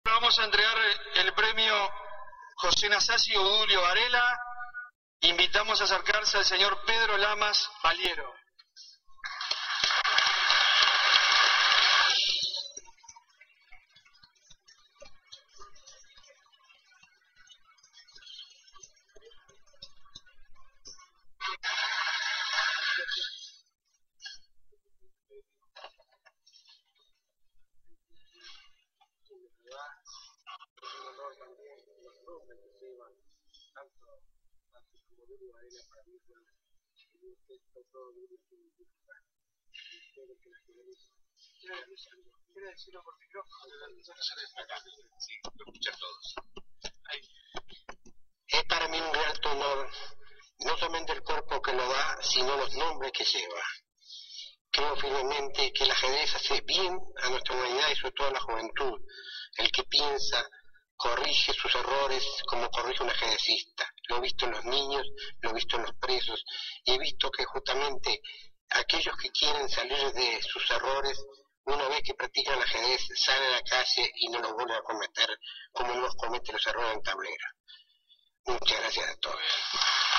Vamos a entregar el premio José Nasasi o Dulio Varela. Invitamos a acercarse al señor Pedro Lamas Valiero. ¿Quiere decirlo por micrófono? Sí, lo escuchan todos. Es para mí un gran honor, no solamente el cuerpo que lo da, sino los nombres que lleva. Creo firmemente que el ajedrez hace bien a nuestra humanidad y sobre todo a la juventud. El que piensa corrige sus errores como corrige un ajedrecista. Lo he visto en los niños, lo he visto en los presos, y he visto que justamente aquellos que quieren salir de sus errores, una vez que practican el ajedrez, salen a la calle y no los vuelven a cometer como no los cometen los errores en tablero. Muchas gracias a todos.